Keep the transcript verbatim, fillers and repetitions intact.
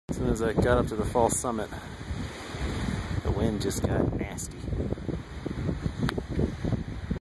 As soon as I got up to the falls summit, the wind just got nasty.